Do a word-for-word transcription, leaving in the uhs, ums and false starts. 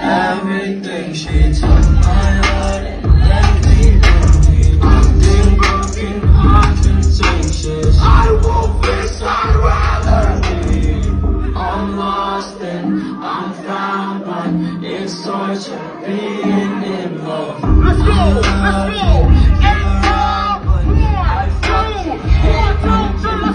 Everything she took my heart and left me lonely. Been broken heart contentious. I won't face, I'd rather leave. I'm lost and I'm found, but it's torture being